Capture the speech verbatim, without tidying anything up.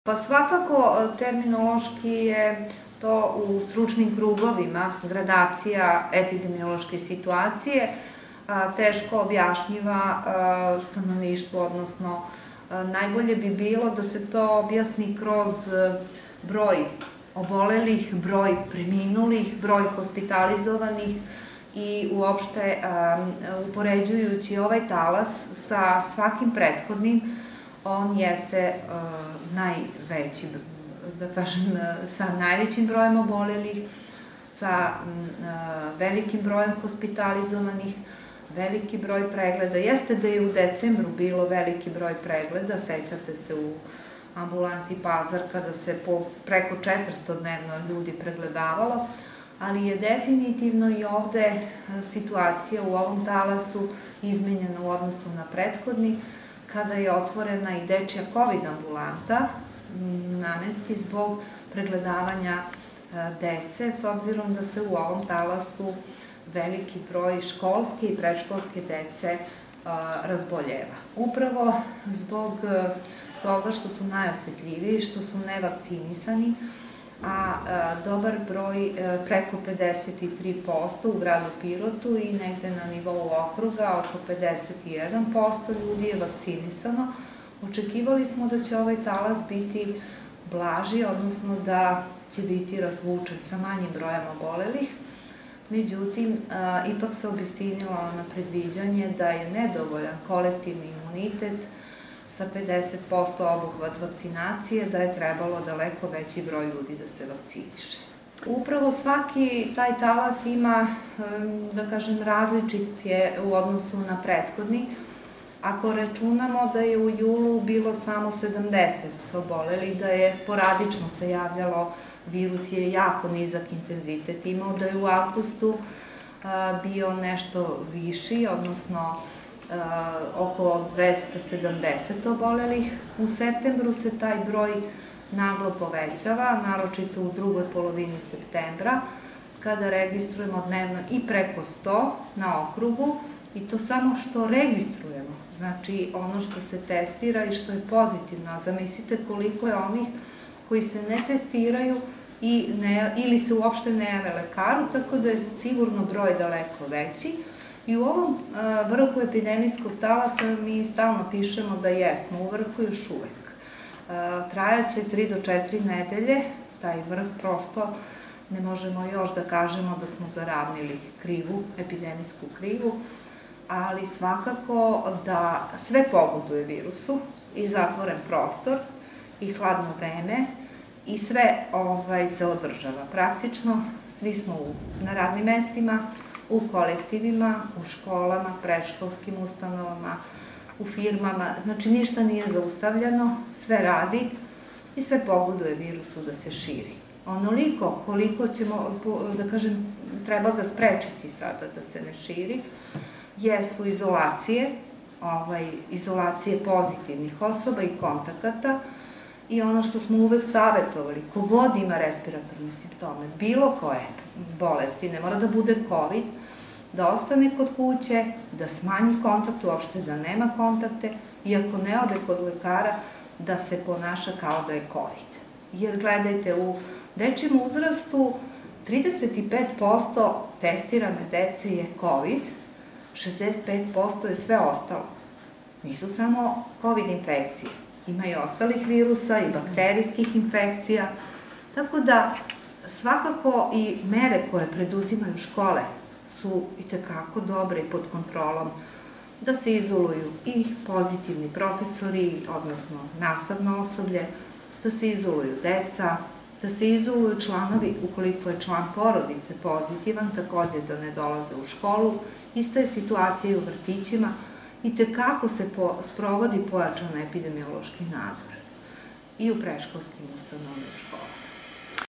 Pa svakako terminološki je to u stručnim krugovima gradacija epidemiološke situacije teško objašnjiva stanovništvu, odnosno najbolje bi bilo da se to objasni kroz broj obolelih, broj preminulih, broj hospitalizovanih i uopšte upoređujući ovaj talas sa svakim prethodnim, on jeste najveći, da kažem, sa najvećim brojem obolelih, sa velikim brojem hospitalizovanih, veliki broj pregleda. Jeste da je u decembru bilo veliki broj pregleda, sećate se u ambulanti Pazar kada se po preko četiristo dnevno ljudi pregledavalo, ali je definitivno i ovde situacija u ovom talasu izmenjena u odnosu na prethodni, kada je otvorena i dečja COVID ambulanta, namenski zbog pregledavanja dece, s obzirom da se u ovom talasu veliki broj školske i predškolske dece razboljeva. Upravo zbog toga što su najosetljiviji, što su nevakcinisani, a dobar broj, preko pedeset tri posto u gradu Pirotu i negde na nivou okruga, oko pedeset jedan posto ljudi je vakcinisano. Očekivali smo da će ovaj talas biti blaži, odnosno da će biti razvučen sa manjim brojem obolelih. Međutim, ipak se obistinilo na predviđanje da je nedovoljan kolektivni imunitet sa pedeset posto obuhvat vakcinacije, da je trebalo daleko veći broj ljudi da se vakciniše. Upravo svaki taj talas ima, da kažem, različit je u odnosu na prethodni. Ako računamo da je u julu bilo samo sedamdeset obolelih, da je sporadično se javljalo, virus je jako nizak intenzitet imao, da je u avgustu bio nešto viši, odnosno oko dvesta sedamdeset obolelih. U septembru se taj broj naglo povećava, naročito u drugoj polovini septembra, kada registrujemo dnevno i preko sto na okrugu, i to samo što registrujemo, znači ono što se testira i što je pozitivno. Zamislite koliko je onih koji se ne testiraju ili se uopšte ne jave lekaru, tako da je sigurno broj daleko veći. I u ovom vrhu epidemijskog talasa mi stalno pišemo da jesmo u vrhu još uvek. Trajaće tri do četiri nedelje, taj vrh prosto ne možemo još da kažemo da smo zaravnili krivu, epidemijsku krivu, ali svakako da sve pogoduje virusu, i zatvoren prostor, i hladno vreme, i sve se održava. Praktično svi smo na radnim mestima, u kolektivima, u školama, predškolskim ustanovama, u firmama, znači ništa nije zaustavljeno, sve radi i sve pogoduje virusu da se širi. Onoliko koliko ćemo, da kažem, treba ga sprečiti sada da se ne širi, jesu izolacije, izolacije pozitivnih osoba i kontakata, i ono što smo uvek savjetovali, kogod ima respiratorne simptome, bilo koje bolesti, ne mora da bude COVID, da ostane kod kuće, da smanji kontakt, uopšte da nema kontakte, i ako ne ode kod lekara, da se ponaša kao da je COVID. Jer gledajte, u dečjem uzrastu trideset pet posto testirane dece je COVID, šezdeset pet posto je sve ostalo. Nisu samo COVID infekcije. Ima i ostalih virusa i bakterijskih infekcija, tako da svakako i mere koje preduzimaju škole su itekako dobre i pod kontrolom, da se izoluju i pozitivni profesori, odnosno nastavno osoblje, da se izoluju deca, da se izoluju članovi, ukoliko je član porodice pozitivan, takođe da ne dolaze u školu. Ista je situacija i u vrtićima, i tekako se sprovodi pojačan epidemiološki nadzor i u predškolskim ustanovama i u školama.